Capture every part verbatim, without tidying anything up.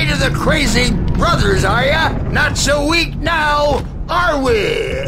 afraid of the crazy brothers, are ya? Not so weak now, are we?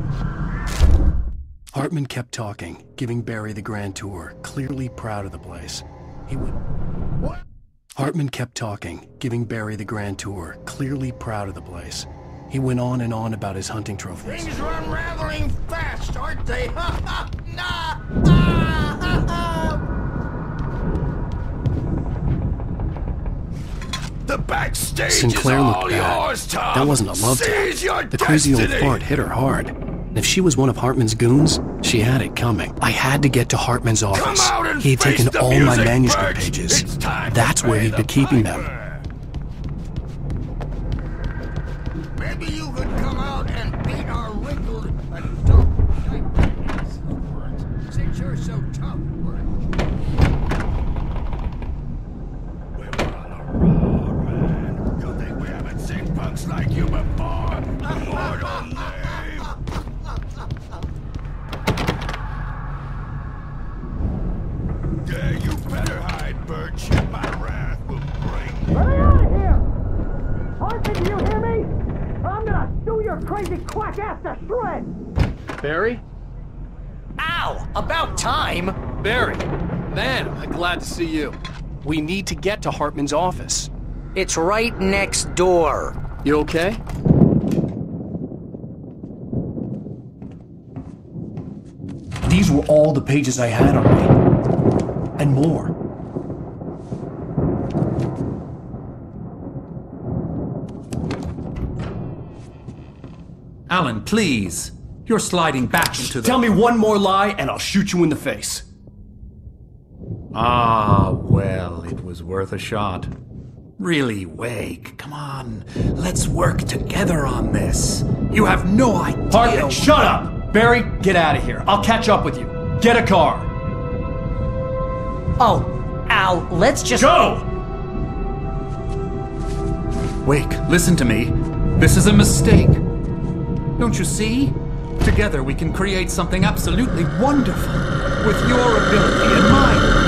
Hartman kept talking, giving Barry the grand tour, clearly proud of the place. He would... What? Hartman kept talking, giving Barry the grand tour, clearly proud of the place. He went on and on about his hunting trophies. Things are unraveling fast, aren't they? Ha ha! Nah! Ah, ha, ha. The backstage Sinclair is looked all bad. yours, Tom. That wasn't a love Seize your tap. The crazy old destiny. fart hit her hard. And if she was one of Hartman's goons, she had it coming. I had to get to Hartman's office. Come out and He had face taken the all music, my manuscript Birch. pages. It's time That's to where pay he'd the been keeping them. piper. Maybe you could come out and beat our wrinkled adult diabetes for us, since you're so tough, Birch. We're on a roll, man. You think we haven't seen punks like you before? Immortal name. Yeah, you better hide, Birch. My wrath will bring. Let me out of here! Hartman, do you hear me? I'm gonna sue your crazy quack ass to shreds! Barry? Ow! About time! Barry! Man, I'm glad to see you. We need to get to Hartman's office. It's right next door. You okay? These were all the pages I had on me. And more. Alan, please. You're sliding back into the... Tell me one more lie and I'll shoot you in the face. Ah, well, it was worth a shot. Really, Wake, come on. Let's work together on this. You have no idea... Hartman, shut up! Barry, get out of here. I'll catch up with you. Get a car. Oh, Al, let's just... Go! Wake, listen to me. This is a mistake. Don't you see? Together we can create something absolutely wonderful. With your ability and mine.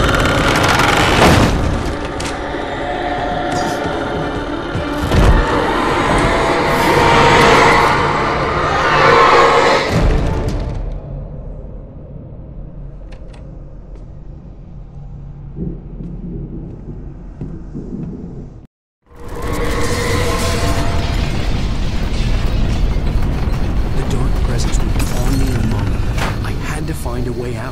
Find a way out.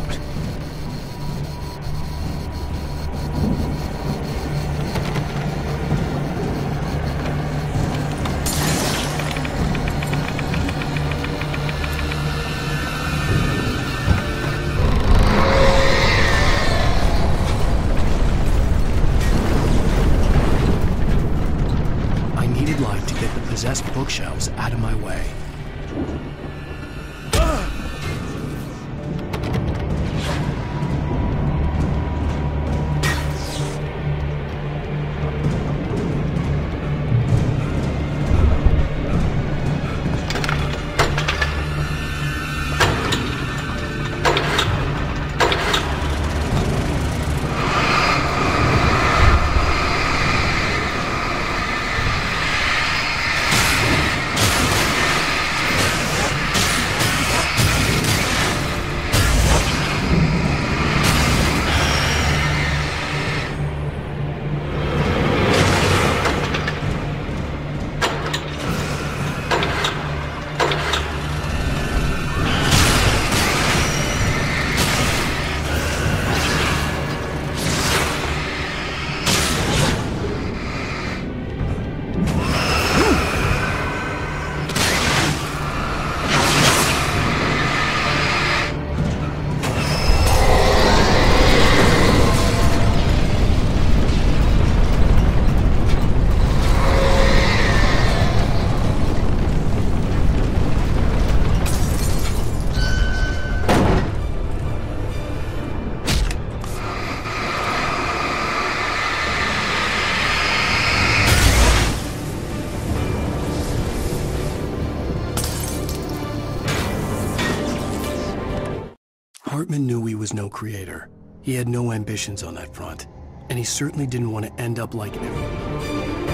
I needed light to get the possessed bookshelves out of my way. Hartman knew he was no creator. He had no ambitions on that front, and he certainly didn't want to end up like everyone.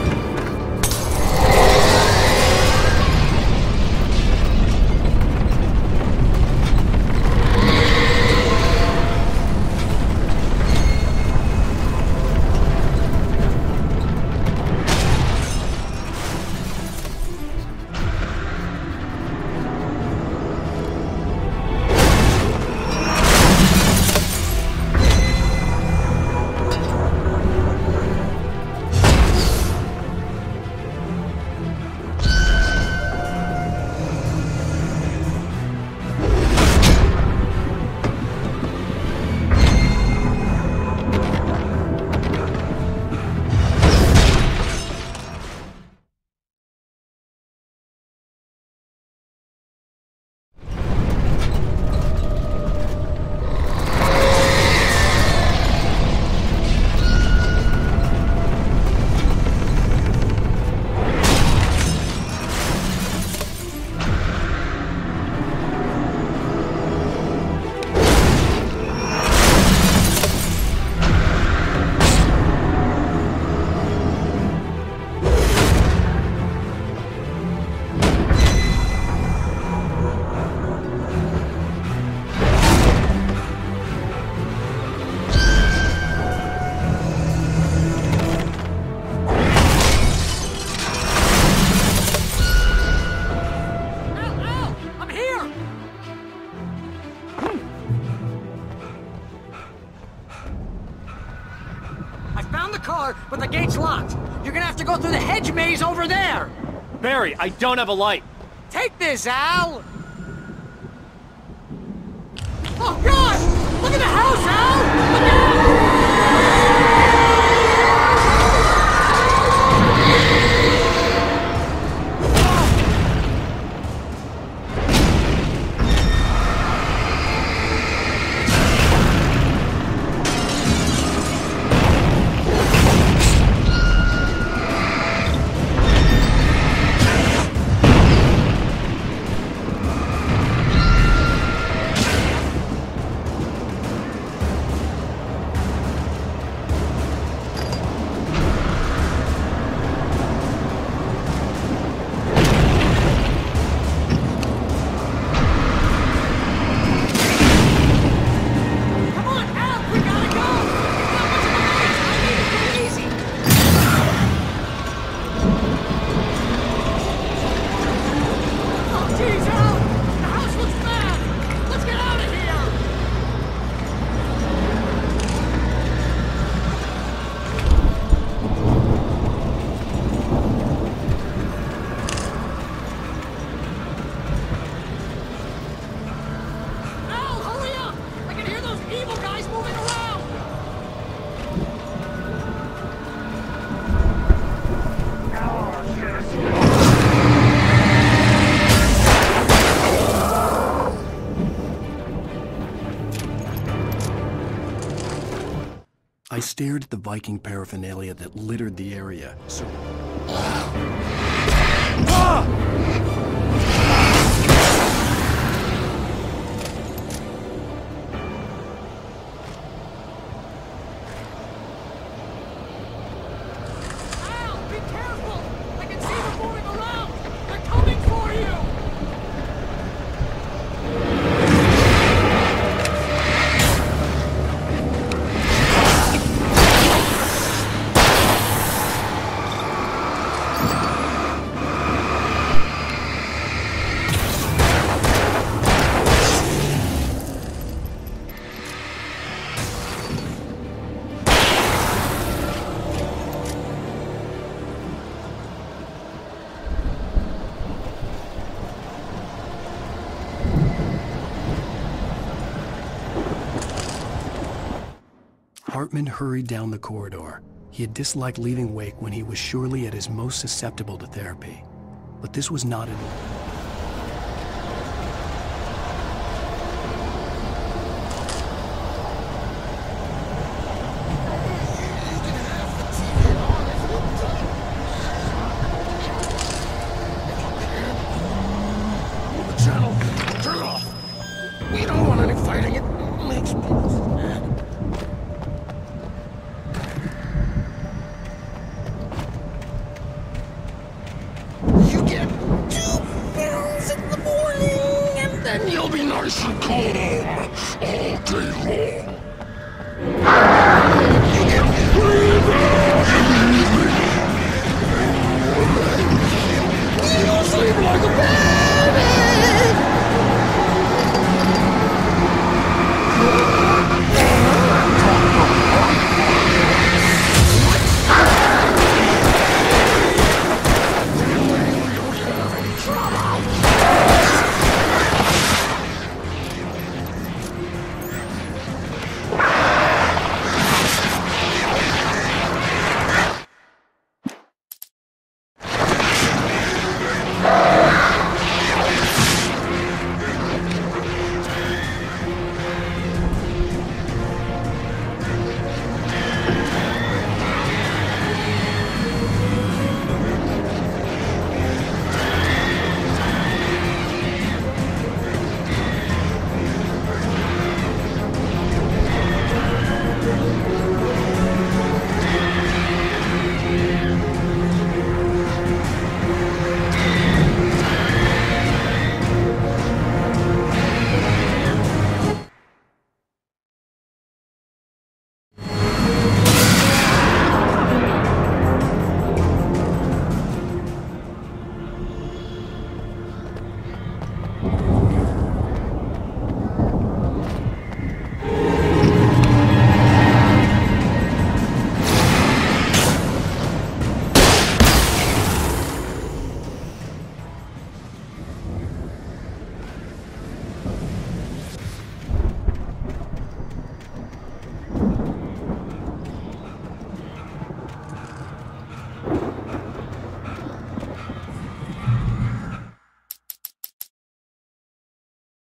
You're gonna have to go through the hedge maze over there! Barry, I don't have a light. Take this, Al! Oh, God! Look at the house, Al! Look out! I stared at the Viking paraphernalia that littered the area. So Hartman hurried down the corridor. He had disliked leaving Wake when he was surely at his most susceptible to therapy. But this was not enough. The channel, turn it off. We don't want any fighting. It makes people mad. You get two pills in the morning, and then you'll be nice and calm all day long.